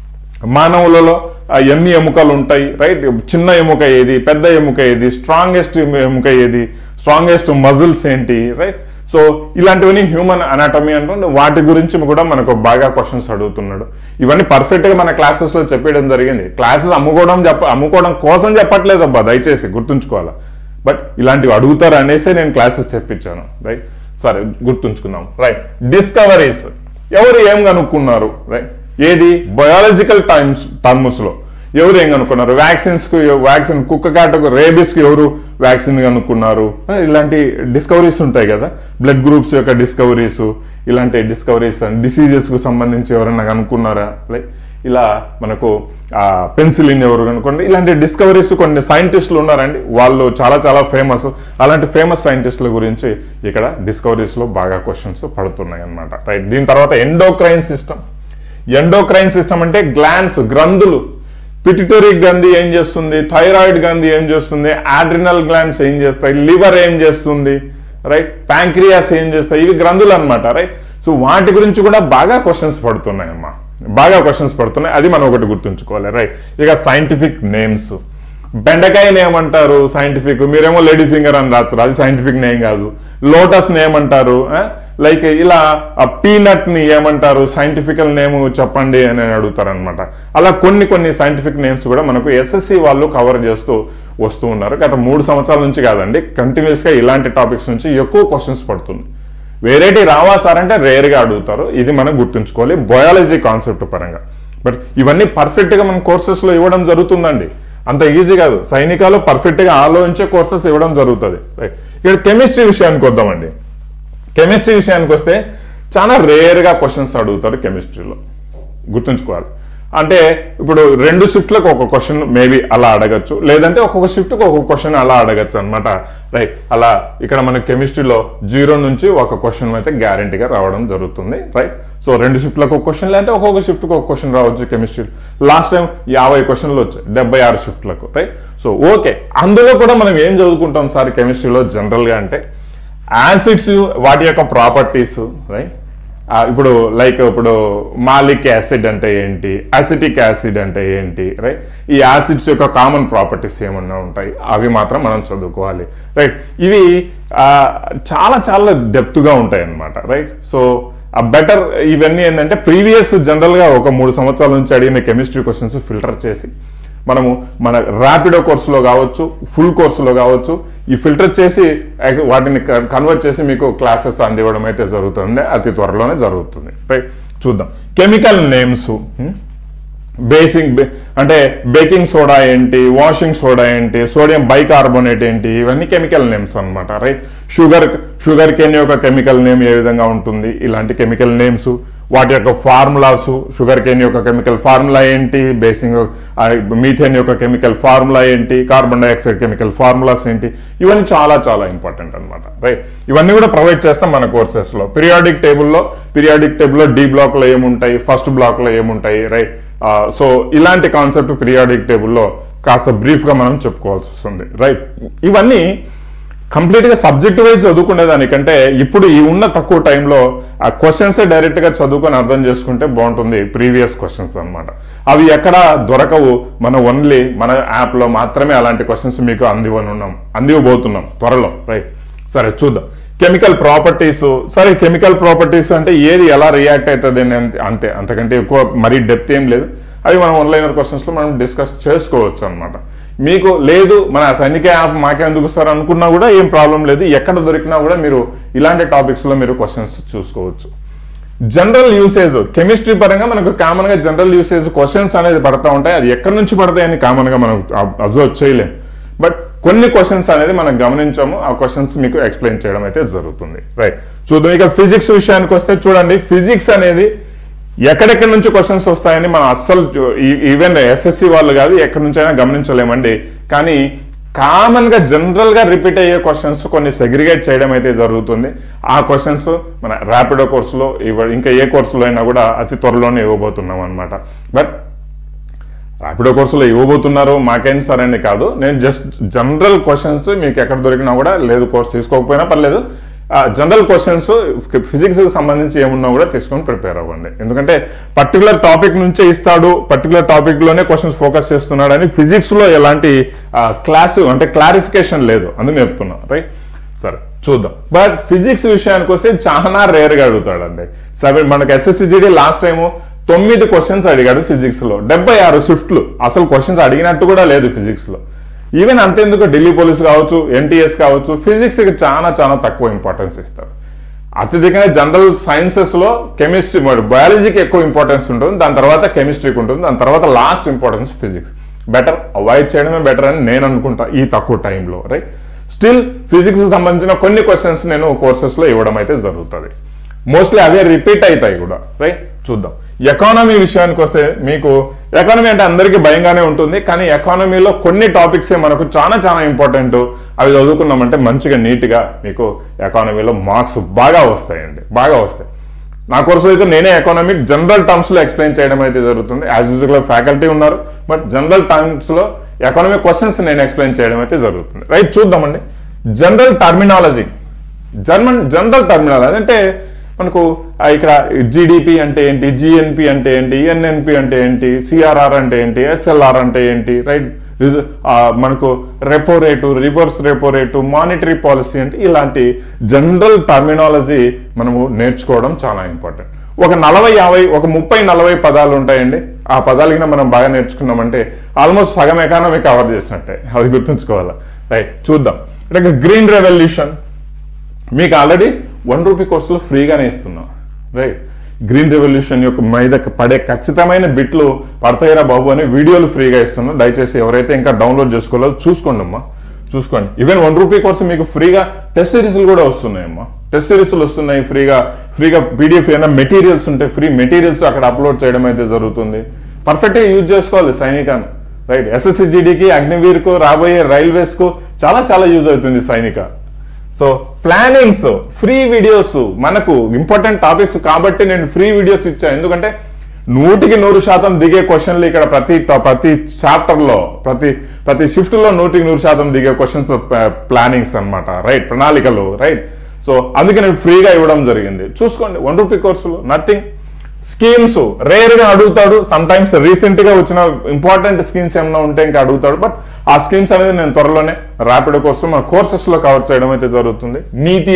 మానవులలో ఎన్ని ఎముకలు ఉంటాయి, రైట్, చిన్న ఎముక ఏది, పెద్ద ఎముక ఏది, స్ట్రాంగెస్ట్ ఎముక ఏది, స్ట్రాంగెస్ట్ మజిల్స్ ఏంటి, రైట్. సో ఇలాంటివన్నీ హ్యూమన్ అనాటమీ అంటే వాటి గురించి కూడా మనకు బాగా క్వశ్చన్స్ అడుగుతున్నాడు. ఇవన్నీ పర్ఫెక్ట్గా మన క్లాసెస్లో చెప్పేయడం జరిగింది. క్లాసెస్ అమ్ముకోవడం కోసం చెప్పట్లేదు అబ్బా, దయచేసి గుర్తుంచుకోవాలి. బట్ ఇలాంటివి అడుగుతారు అనేసి నేను క్లాసెస్ చెప్పించాను. రైట్, సరే గుర్తుంచుకుందాం. రైట్, డిస్కవరీస్, ఎవరు ఏం కనుక్కున్నారు, రైట్, ఏది బయాలజికల్ టర్మ్స్లో ఎవరు ఏం కనుక్కున్నారు, వ్యాక్సిన్ కుక్క కాటకు రేబీస్కి ఎవరు వ్యాక్సిన్ కనుక్కున్నారు, ఇలాంటి డిస్కవరీస్ ఉంటాయి కదా. బ్లడ్ గ్రూప్స్ యొక్క డిస్కవరీస్, ఇలాంటి డిస్కవరీస్ డిసీజెస్కు సంబంధించి ఎవరైనా కనుక్కున్నారా, లైక్ ఇలా మనకు పెన్సిలిన్ ఎవరు కనుక్కోండి, ఇలాంటి డిస్కవరీస్ కొన్ని సైంటిస్టులు ఉన్నారండి, వాళ్ళు చాలా చాలా ఫేమస్. అలాంటి ఫేమస్ సైంటిస్టుల గురించి ఇక్కడ డిస్కవరీస్లో బాగా క్వశ్చన్స్ పడుతున్నాయి అన్నమాట. రైట్, దీని తర్వాత ఎండోక్రైన్ సిస్టమ్. ఎండోక్రైన్ సిస్టమ్ అంటే గ్లాండ్స్, గ్రంథులు. పిట్యూటరీ గ్రంథి ఏం చేస్తుంది, థైరాయిడ్ గ్రంథి ఏం చేస్తుంది, ఆడ్రినల్ గ్లాండ్స్ ఏం చేస్తాయి, లివర్ ఏం చేస్తుంది, రైట్, ప్యాంక్రియాస్ ఏం చేస్తాయి, ఇవి గ్రంథులు అనమాట. రైట్, సో వాటి గురించి కూడా బాగా క్వశ్చన్స్ పడుతున్నాయి అమ్మా, బాగా క్వశ్చన్స్ పడుతున్నాయి. అది మనం ఒకటి గుర్తుంచుకోవాలి. రైట్, ఇక సైంటిఫిక్ నేమ్స్. బెండకాయని ఏమంటారు సైంటిఫిక్, మీరేమో లేడీ ఫింగర్ అని రాస్తారు, అది సైంటిఫిక్ నేమ్ కాదు. లోటస్ని ఏమంటారు, లైక్ ఇలా పీనట్ని ఏమంటారు, సైంటిఫికల్ నేమ్ చెప్పండి అని అడుగుతారు అనమాట. అలా కొన్ని సైంటిఫిక్ నేమ్స్ కూడా మనకు ఎస్ఎస్సి వాళ్ళు కవర్ చేస్తూ వస్తూ ఉన్నారు. గత 3 సంవత్సరాల నుంచి కాదండి, కంటిన్యూస్గా ఇలాంటి టాపిక్స్ నుంచి ఎక్కువ క్వశ్చన్స్ పడుతుంది. వెరైటీ రావా సార్ అంటే రేర్గా అడుగుతారు. ఇది మనం గుర్తుంచుకోవాలి బయాలజీ కాన్సెప్ట్ పరంగా. బట్ ఇవన్నీ పర్ఫెక్ట్గా మన కోర్సెస్లో ఇవ్వడం జరుగుతుందండి, అంత ఈజీ కాదు. సైనికాలు పర్ఫెక్ట్గా ఆలోచించే కోర్సెస్ ఇవ్వడం జరుగుతుంది. రైట్, ఇక్కడ కెమిస్ట్రీ విషయానికి వద్దామండి. కెమిస్ట్రీ విషయానికి వస్తే చాలా రేర్గా క్వశ్చన్స్ అడుగుతారు కెమిస్ట్రీలో, గుర్తుంచుకోవాలి. అంటే ఇప్పుడు 2 షిఫ్ట్లకు ఒక క్వశ్చన్ మేబీ అలా అడగచ్చు, లేదంటే ఒక్కొక్క షిఫ్ట్కి ఒక్కొక్క క్వశ్చన్ అలా అడగచ్చు అనమాట. రైట్, అలా ఇక్కడ మన కెమిస్ట్రీలో 0 నుంచి ఒక క్వశ్చన్ అయితే గ్యారంటీగా రావడం జరుగుతుంది. రైట్, సో 2 షిఫ్ట్లకు ఒక క్వశ్చన్, లేదంటే ఒక్కొక్క షిఫ్ట్కి ఒక క్వశ్చన్ రావచ్చు కెమిస్ట్రీలో. లాస్ట్ టైం 50 క్వశ్చన్లు వచ్చాయి 76 షిఫ్ట్లకు. Right, so okay. అందులో కూడా మనం ఏం చదువుకుంటాం సార్ కెమిస్ట్రీలో జనరల్గా అంటే యాసిడ్స్, వాటి యొక్క ప్రాపర్టీస్. రైట్, ఇప్పుడు లైక్ ఇప్పుడు మాలిక్ యాసిడ్ అంటే ఏంటి, అసిటిక్ యాసిడ్ అంటే ఏంటి, రైట్, ఈ యాసిడ్స్ యొక్క కామన్ ప్రాపర్టీస్ ఏమన్నా ఉంటాయి, అవి మాత్రం మనం చదువుకోవాలి. రైట్, ఇవి చాలా చాలా డెప్త్గా ఉంటాయి అన్నమాట. రైట్, సో బెటర్ ఇవన్నీ ఏంటంటే ప్రీవియస్ జనరల్గా ఒక 3 సంవత్సరాల నుంచి అడిగిన కెమిస్ట్రీ క్వశ్చన్స్ ఫిల్టర్ చేసి మనము మన ర్యాపిడో కోర్సులో కావచ్చు, ఫుల్ కోర్సులో కావచ్చు, ఈ ఫిల్టర్ చేసి వాటిని కన్వర్ట్ చేసి మీకు క్లాసెస్ అందివ్వడం అయితే జరుగుతుంది. అతి త్వరలోనే జరుగుతుంది. రైట్, చూద్దాం. కెమికల్ నేమ్స్, అంటే బేకింగ్ సోడా ఏంటి, వాషింగ్ సోడా ఏంటి, సోడియం బైకార్బోనేట్ ఏంటి, ఇవన్నీ కెమికల్ నేమ్స్ అనమాట. రైట్, షుగర్ కేన్ యొక్క కెమికల్ నేమ్ ఏ విధంగా ఉంటుంది, ఇలాంటి కెమికల్ నేమ్స్, వాటి యొక్క ఫార్ములాస్, షుగర్ కేన్ యొక్క కెమికల్ ఫార్ములా ఏంటి, మీథేన్ యొక్క కెమికల్ ఫార్ములా ఏంటి, కార్బన్ డైఆక్సైడ్ కెమికల్ ఫార్ములాస్ ఏంటి, ఇవన్నీ చాలా చాలా ఇంపార్టెంట్ అనమాట. రైట్, ఇవన్నీ కూడా ప్రొవైడ్ చేస్తాం మన కోర్సెస్లో. పీరియాడిక్ టేబుల్లో డి బ్లాక్లో ఏముంటాయి, ఫస్ట్ బ్లాక్లో ఏముంటాయి, రైట్. సో ఇలాంటి కాన్సెప్ట్ పీరియాడిక్ టేబుల్లో కాస్త బ్రీఫ్గా మనం చెప్పుకోవాల్సి వస్తుంది. రైట్, ఇవన్నీ కంప్లీట్గా సబ్జెక్ట్ వైజ్ చదువుకునేదానికంటే ఇప్పుడు ఈ ఉన్న తక్కువ టైంలో ఆ క్వశ్చన్సే డైరెక్ట్గా చదువుకొని అర్థం చేసుకుంటే బాగుంటుంది. ప్రీవియస్ క్వశ్చన్స్ అనమాట, అవి ఎక్కడ దొరకవు. ఓన్లీ మన యాప్లో మాత్రమే అలాంటి క్వశ్చన్స్ మీకు అందివ్వబోతున్నాం త్వరలో. రైట్, సరే చూద్దాం. Chemical properties. సరే, కెమికల్ ప్రాపర్టీస్ అంటే ఏది ఎలా రియాక్ట్ అవుతుంది అంతే, అంతకంటే ఎక్కువ మరీ డెప్త్ ఏం లేదు. అవి మనం ఆన్లైనర్ క్వశ్చన్స్లో మనం డిస్కస్ చేసుకోవచ్చు అనమాట. మీకు లేదు మన సైనిక యాప్ మాకే ఎందుకు ఇస్తారు అనుకున్నా కూడా ఏం ప్రాబ్లం లేదు. ఎక్కడ దొరికినా కూడా మీరు ఇలాంటి టాపిక్స్లో మీరు క్వశ్చన్స్ చూసుకోవచ్చు. జనరల్ యూసేజ్, కెమిస్ట్రీ పరంగా మనకు కామన్గా జనరల్ యూసేజ్ క్వశ్చన్స్ అనేది పడతా ఉంటాయి. అది ఎక్కడి నుంచి పడతాయని కామన్గా మనం అబ్జర్వ్ చేయలేం. బట్ కొన్ని క్వశ్చన్స్ అనేది మనం గమనించాము, ఆ క్వశ్చన్స్ మీకు ఎక్స్ప్లెయిన్ చేయడం అయితే జరుగుతుంది. రైట్, చూద్దాం. ఇక ఫిజిక్స్ విషయానికి వస్తే చూడండి, ఫిజిక్స్ అనేది ఎక్కడెక్కడి నుంచి క్వశ్చన్స్ వస్తాయని మనం అస్సలు ఈవెన్ ఎస్ఎస్సి వాళ్ళు కాదు ఎక్కడి నుంచి అయినా గమనించలేమండి. కానీ కామన్గా జనరల్గా రిపీట్ అయ్యే క్వశ్చన్స్ కొన్ని సెగ్రిగేట్ చేయడం అయితే జరుగుతుంది. ఆ క్వశ్చన్స్ మన ర్యాపిడో కోర్సులో ఇంకా ఏ కోర్సులో అయినా కూడా అతి త్వరలోనే ఇవ్వబోతున్నాం అనమాట. బట్ ర్యాపిడో కోర్సులో ఇవ్వబోతున్నారు మాకేంటి సార్ అని కాదు, నేను జస్ట్ జనరల్ క్వశ్చన్స్ మీకు ఎక్కడ దొరికినా కూడా, లేదు కోర్స్ తీసుకోకపోయినా పర్లేదు, జనరల్ క్వశ్చన్స్ ఫిజిక్స్కి సంబంధించి ఏమున్నా కూడా తీసుకొని ప్రిపేర్ అవ్వండి. ఎందుకంటే పర్టికులర్ టాపిక్ నుంచే ఇస్తాడు, పర్టికులర్ టాపిక్లోనే క్వశ్చన్స్ ఫోకస్ చేస్తున్నాడు అని ఫిజిక్స్లో ఎలాంటి క్లారిఫికేషన్ లేదు, అందుకు చెప్తున్నా. రైట్, సరే చూద్దాం. బట్ ఫిజిక్స్ విషయానికి వస్తే చాలా రేర్గా అడుగుతాడండి. మనకు SSCGD లాస్ట్ టైము 9 క్వశ్చన్స్ అడిగాడు ఫిజిక్స్ లో, 76 షిఫ్ట్లు. అసలు క్వశ్చన్స్ అడిగినట్టు కూడా లేదు ఫిజిక్స్ లో. ఈవెన్ అంతేందుకు ఢిల్లీ పోలీస్ కావచ్చు, NTS కావచ్చు, ఫిజిక్స్ కి చాలా చాలా తక్కువ ఇంపార్టెన్స్ ఇస్తారు. అత్యధికంగా జనరల్ సైన్సెస్ లో కెమిస్ట్రీ, బయాలజీకి ఎక్కువ ఇంపార్టెన్స్ ఉంటుంది, దాని తర్వాత కెమిస్ట్రీకి ఉంటుంది, దాని తర్వాత last importance physics. Better avoid చేయడమే బెటర్ అని నేను అనుకుంటా ఈ తక్కువ టైంలో. రైట్, స్టిల్ ఫిజిక్స్ సంబంధించిన కొన్ని క్వశ్చన్స్ నేను కోర్సెస్లో ఇవ్వడం అయితే జరుగుతుంది. మోస్ట్లీ అవే రిపీట్ అవుతాయి కూడా. రైట్, చూద్దాం. ఎకానమీ విషయానికి వస్తే, మీకు ఎకానమీ అంటే అందరికీ భయంగానే ఉంటుంది, కానీ ఎకానమీలో కొన్ని టాపిక్సే మనకు చాలా చాలా ఇంపార్టెంట్. అవి చదువుకున్నామంటే మంచిగా నీట్గా మీకు ఎకానమీలో మార్క్స్ బాగా వస్తాయండి, బాగా వస్తాయి. నా కోర్సులో అయితే నేనే ఎకానమిక్ జనరల్ టర్మ్స్లో ఎక్స్ప్లెయిన్ చేయడం అయితే జరుగుతుంది. యాజ్ యూజువల్గా ఫ్యాకల్టీ ఉన్నారు, బట్ జనరల్ టర్మ్స్లో ఎకానమిక్ క్వశ్చన్స్ నేను ఎక్స్ప్లెయిన్ చేయడం అయితే జరుగుతుంది. రైట్, చూద్దామండి. జనరల్ టర్మినాలజీ అంటే మనకు ఇక్కడ GDP అంటే ఏంటి, GNP అంటే ఏంటి, NNP అంటే ఏంటి, CRR అంటే ఏంటి, SLR అంటే ఏంటి, రైట్, మనకు repo rate, reverse repo rate, monetary policy అంటే ఇలాంటి జనరల్ టర్మినాలజీ మనము నేర్చుకోవడం చాలా ఇంపార్టెంట్. ఒక 40-50 ఒక 30-40 పదాలు ఉంటాయండి. ఆ పదాలకి మనం బాగా నేర్చుకున్నామంటే ఆల్మోస్ట్ సగం ఎకానమీ కవర్ చేసినట్టే, అది గుర్తుంచుకోవాలి. రైట్, చూద్దాం. ఇక్కడ గ్రీన్ రెవల్యూషన్ మీకు ఆల్రెడీ ₹1 కోర్సులో ఫ్రీగానే ఇస్తున్నాం. రైట్, గ్రీన్ రెవల్యూషన్ యొక్క మీద పడే ఖచ్చితమైన బిట్లు పడతాయిరా బాబు అని వీడియోలు ఫ్రీగా ఇస్తున్నాం. దయచేసి ఎవరైతే ఇంకా డౌన్లోడ్ చేసుకోలేదో చూసుకోండి అమ్మా, చూసుకోండి. ఈవెన్ ₹1 కోర్సు మీకు ఫ్రీగా టెస్ట్ సిరీస్లు కూడా వస్తున్నాయమ్మా, టెస్ట్ సిరీస్లు వస్తున్నాయి ఫ్రీగా. PDF ఏమైనా మెటీరియల్స్ ఉంటే ఫ్రీ మెటీరియల్స్ అక్కడ అప్లోడ్ చేయడం అయితే జరుగుతుంది. పర్ఫెక్ట్గా యూజ్ చేసుకోవాలి సైనికాను. రైట్, SSCGDకి, అగ్నివీర్కు, రాబోయే రైల్వేస్కు చాలా చాలా యూజ్ అవుతుంది సైనిక. సో ప్లానింగ్స్, ఫ్రీ వీడియోస్, మనకు ఇంపార్టెంట్ టాపిక్స్ కాబట్టి నేను ఫ్రీ వీడియోస్ ఇచ్చాను. ఎందుకంటే 100% దిగే క్వశ్చన్లు ఇక్కడ ప్రతి చాప్టర్లో, ప్రతి షిఫ్ట్లో 100% దిగే క్వశ్చన్స్ ప్లానింగ్స్ అనమాట. రైట్, ప్రణాళికలు. రైట్, సో అందుకే నేను ఫ్రీగా ఇవ్వడం జరిగింది. చూసుకోండి, ₹1 కోర్సులు నథింగ్. స్కీమ్స్ రేర్గా అడుగుతాడు, సమ్ టైమ్స్ రీసెంట్ గా వచ్చిన ఇంపార్టెంట్ స్కీమ్స్ ఏమైనా ఉంటే ఇంకా అడుగుతాడు. బట్ ఆ స్కీమ్స్ అనేది నేను త్వరలోనే ర్యాపిడో కోసం మన కోర్సెస్ లో కవర్ చేయడం అయితే జరుగుతుంది. నీతి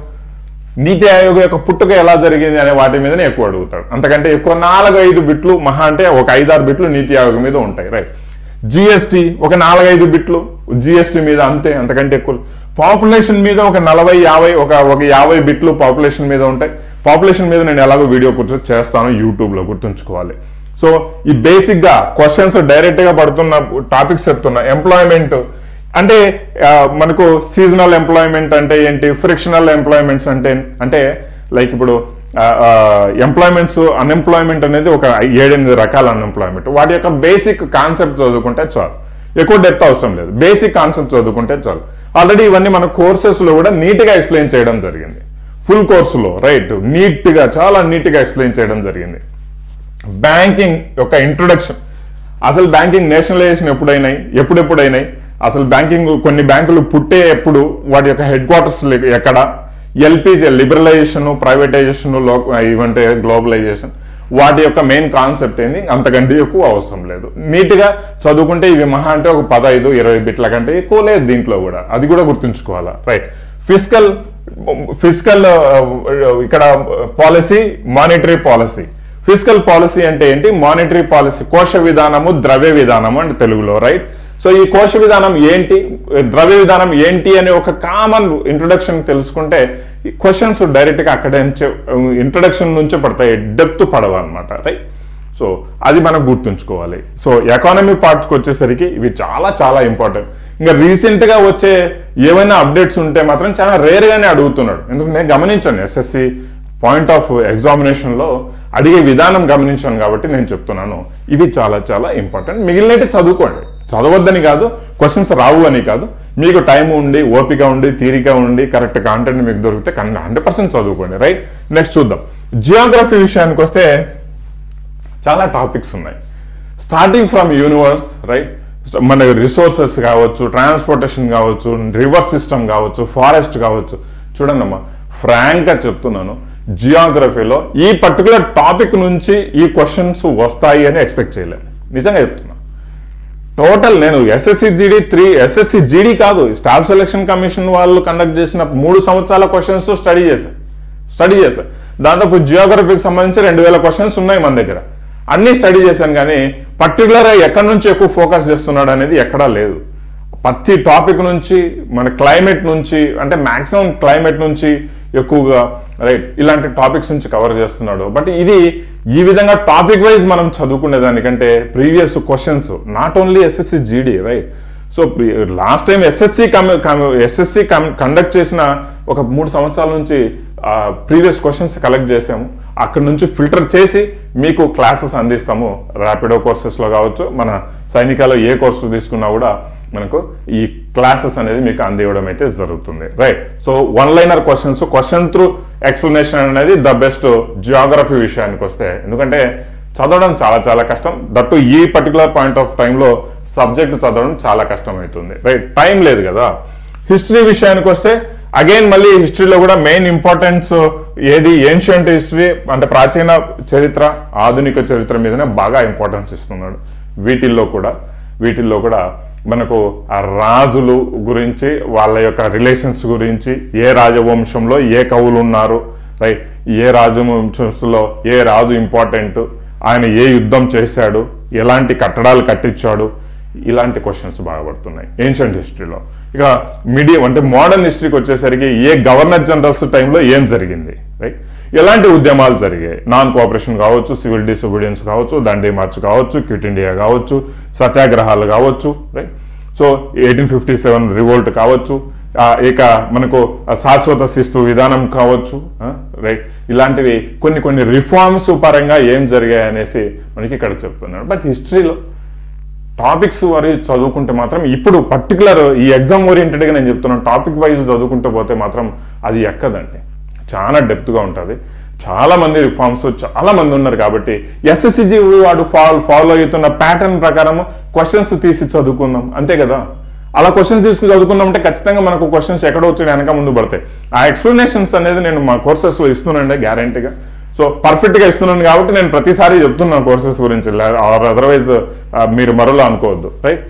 ఆయోగ్ యొక్క పుట్టుక ఎలా జరిగింది అనే వాటి మీదనే ఎక్కువ అడుగుతాడు. అంతకంటే ఎక్కువ 4-5 బిట్లు, మహా అంటే ఒక 5-6 బిట్లు నీతి ఆయోగ్ మీద ఉంటాయి. రైట్, GST ఒక 4-5 బిట్లు GST మీద, అంతే, అంతకంటే ఎక్కువ. పాపులేషన్ మీద ఒక 40-50 ఒక 50 బిట్లు పాపులేషన్ మీద ఉంటాయి. పాపులేషన్ మీద నేను ఎలాగో వీడియో కూర్చొని చేస్తాను యూట్యూబ్లో, గుర్తుంచుకోవాలి. సో ఈ బేసిక్గా క్వశ్చన్స్ డైరెక్ట్గా పడుతున్న టాపిక్స్ చెప్తున్నా. ఎంప్లాయ్మెంట్ అంటే మనకు సీజనల్ ఎంప్లాయ్మెంట్ అంటే ఏంటి, ఫ్రిక్షనల్ ఎంప్లాయ్మెంట్స్ అంటే లైక్ ఇప్పుడు ఎంప్లాయ్మెంట్స్, అన్ఎంప్లాయ్మెంట్ అనేది ఒక 7-8 రకాల అన్ఎంప్లాయ్మెంట్. వాటి యొక్క బేసిక్ కాన్సెప్ట్ చదువుకుంటే చాలు, ఎక్కువ డెప్త్ అవసరం లేదు, బేసిక్ కాన్సెప్ట్ చదువుకుంటే చాలు. ఆల్రెడీ ఇవన్నీ మన కోర్సెస్లో కూడా నీట్గా ఎక్స్ప్లెయిన్ చేయడం జరిగింది, ఫుల్ కోర్సులో. రైట్, నీట్గా, చాలా నీట్గా ఎక్స్ప్లెయిన్ చేయడం జరిగింది. బ్యాంకింగ్ యొక్క ఇంట్రొడక్షన్, అసలు బ్యాంకింగ్ నేషనలైజేషన్ ఎప్పుడైనాయి, అసలు బ్యాంకింగ్ కొన్ని బ్యాంకులు పుట్టే ఎప్పుడు, వాటి యొక్క హెడ్ క్వార్టర్స్ ఎక్కడ, LPG లిబరలైజేషన్, ప్రైవేటైజేషన్, ఇవంటే గ్లోబలైజేషన్, వాటి యొక్క మెయిన్ కాన్సెప్ట్ ఏంది, అంతకంటే ఎక్కువ అవసరం లేదు. నీట్గా చదువుకుంటే ఇవి మహా అంటే ఒక 15-20 బిట్ల కంటే ఎక్కువ లేదు దీంట్లో కూడా, అది కూడా గుర్తుంచుకోవాలా. రైట్, ఫిజికల్ ఇక్కడ policy, monetary policy. Physical policy అంటే ఏంటి, మానిటరీ పాలసీ, కోశ విధానము, ద్రవ్య విధానము అంటే తెలుగులో. రైట్, సో ఈ కోశ విధానం ఏంటి, ద్రవ్య విధానం ఏంటి అనే ఒక కామన్ ఇంట్రొడక్షన్ తెలుసుకుంటే క్వశ్చన్స్ డైరెక్ట్గా అక్కడ ఇంట్రొడక్షన్ నుంచే పడతాయి, డెప్త్ పడవు అనమాట. రైట్, సో అది మనం గుర్తుంచుకోవాలి. సో ఎకానమీ పార్ట్స్కి వచ్చేసరికి ఇవి చాలా చాలా ఇంపార్టెంట్. ఇంకా రీసెంట్గా వచ్చే ఏమైనా అప్డేట్స్ ఉంటే మాత్రం చాలా రేర్గానే అడుగుతున్నాడు. ఎందుకంటే నేను గమనించాను, SSC పాయింట్ ఆఫ్ ఎగ్జామినేషన్లో అడిగే విధానం గమనించాను కాబట్టి నేను చెప్తున్నాను, ఇవి చాలా చాలా ఇంపార్టెంట్. మిగిలినట్టు చదువుకోండి, చదవద్దని కాదు, క్వశ్చన్స్ రావు అని కాదు, మీకు టైం ఉండి, ఓపిక ఉండి, తీరిక ఉండి, కరెక్ట్ కాంటెంట్ మీకు దొరికితే 100% చదువుకోండి. రైట్, నెక్స్ట్ చూద్దాం. జియోగ్రఫీ విషయానికి వస్తే చాలా టాపిక్స్ ఉన్నాయి. Starting from universe, right? మన రిసోర్సెస్ కావచ్చు, ట్రాన్స్పోర్టేషన్ కావచ్చు, రివర్ సిస్టమ్ కావచ్చు, ఫారెస్ట్ కావచ్చు. చూడండి అమ్మా, ఫ్రాంక్గా చెప్తున్నాను, జియోగ్రఫీలో ఈ పర్టికులర్ టాపిక్ నుంచి ఈ క్వశ్చన్స్ వస్తాయి అని ఎక్స్పెక్ట్ చేయలేము. నిజంగా చెప్తున్నా. టోటల్ నేను ఎస్ఎస్సి జీడీ కాదు, స్టాఫ్ సెలక్షన్ కమిషన్ వాళ్ళు కండక్ట్ చేసిన 3 సంవత్సరాల క్వశ్చన్స్ స్టడీ చేశా. దాదాపు జియోగ్రఫీకి సంబంధించి 2000 క్వశ్చన్స్ ఉన్నాయి మన దగ్గర. అన్నీ స్టడీ చేశాను, కానీ పర్టికులర్గా ఎక్కడి నుంచి ఎక్కువ ఫోకస్ చేస్తున్నాడు అనేది ఎక్కడా లేదు. ప్రతి టాపిక్ నుంచి, మన క్లైమేట్ నుంచి, అంటే మ్యాక్సిమం క్లైమేట్ నుంచి ఎక్కువగా, రైట్, ఇలాంటి టాపిక్స్ నుంచి కవర్ చేస్తున్నాడు. బట్ ఇది ఈ విధంగా టాపిక్ వైజ్ మనం చదువుకునే దానికంటే previous questions, not only SSC GD, right? So last time SSC conduct చేసిన ఒక 3 సంవత్సరాల నుంచి ప్రీవియస్ క్వశ్చన్స్ కలెక్ట్ చేసాము. అక్కడ నుంచి ఫిల్టర్ చేసి మీకు క్లాసెస్ అందిస్తాము. ర్యాపిడో కోర్సెస్లో కావచ్చు, మన సైనికాలో ఏ కోర్సు తీసుకున్నా కూడా మనకు ఈ క్లాసెస్ అనేది మీకు అందివ్వడం అయితే జరుగుతుంది, right? So one liner question through explanation అనేది ద బెస్ట్ జియోగ్రఫీ విషయానికి వస్తే. ఎందుకంటే చదవడం చాలా కష్టం. దట్టు ఈ పర్టికులర్ పాయింట్ ఆఫ్ టైంలో సబ్జెక్ట్ చదవడం చాలా కష్టం అవుతుంది, రైట్? టైం లేదు కదా. హిస్టరీ విషయానికి వస్తే అగైన్ మళ్ళీ హిస్టరీలో కూడా మెయిన్ ఇంపార్టెన్స్ ఏది? ఏన్షియంట్ హిస్టరీ, అంటే ప్రాచీన చరిత్ర, ఆధునిక చరిత్ర మీదనే బాగా ఇంపార్టెన్స్ ఇస్తున్నాడు. వీటిల్లో కూడా మనకు ఆ రాజులు గురించి, వాళ్ళ యొక్క రిలేషన్స్ గురించి, ఏ రాజవంశంలో ఏ కవులు ఉన్నారు, రైట్? ఏ రాజవంశంలో ఏ రాజు ఇంపార్టెంట్, ఆయన ఏ యుద్ధం చేశాడు, ఎలాంటి కట్టడాలు కట్టించాడు, ఇలాంటి క్వశ్చన్స్ బాగా పడుతున్నాయి ఏన్షియంట్ హిస్టరీలో. ఇక మీడియం అంటే మోడర్న్ హిస్టరీకి వచ్చేసరికి ఏ గవర్నర్ జనరల్స్ టైంలో ఏం జరిగింది, రైట్? ఎలాంటి ఉద్యమాలు జరిగాయి, నాన్ కోఆపరేషన్ కావచ్చు, సివిల్ డిసొబీడియన్స్ కావచ్చు, దండి మార్చ్ కావచ్చు, క్విట్ ఇండియా కావచ్చు, సత్యాగ్రహాలు కావచ్చు, రైట్? సో 1857 రివోల్ట్ కావచ్చు, ఇక మనకు శాశ్వత శిస్తు విధానం కావచ్చు, రైట్? ఇలాంటివి కొన్ని రిఫార్మ్స్ పరంగా ఏం జరిగాయి అనేసి మనకి ఇక్కడ చెప్తున్నాడు. బట్ హిస్టరీలో టాపిక్స్ వరి చదువుకుంటే మాత్రం, ఇప్పుడు పర్టికులర్ ఈ ఎగ్జామ్ ఓరియంటెడ్గా నేను చెప్తున్నాను, టాపిక్ వైజ్ చదువుకుంటూ పోతే మాత్రం అది ఎక్కదండి. చాలా డెప్త్గా ఉంటుంది. చాలా మంది రిఫార్మ్స్ చాలా మంది ఉన్నారు కాబట్టి ఎస్ఎస్సిజి వాడు ఫాలో అవుతున్న ప్యాటర్న్ ప్రకారం క్వశ్చన్స్ తీసి చదువుకుందాం, అంతే కదా. అలా క్వశ్చన్స్ తీసుకుని చదువుకుందామంటే ఖచ్చితంగా మనకు క్వశ్చన్స్ ఎక్కడో వచ్చి వెనక ముందు పడతాయి. ఆ ఎక్స్ప్లెనేషన్స్ అనేది నేను మా కోర్సెస్లో ఇస్తున్నానండి గ్యారంటీగా. సో పర్ఫెక్ట్గా ఇస్తున్నాను కాబట్టి నేను ప్రతిసారి చెప్తున్నాను కోర్సెస్ గురించి, అదర్వైజ్ మీరు మరోలా అనుకోవద్దు, రైట్?